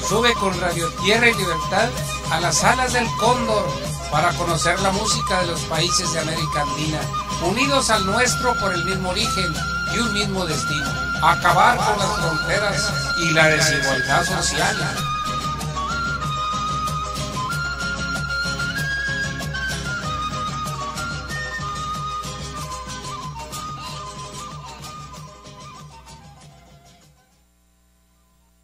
Sube con Radio Tierra y Libertad a las alas del Cóndor para conocer la música de los países de América Andina, unidos al nuestro por el mismo origen y un mismo destino: acabar con las fronteras y la desigualdad social.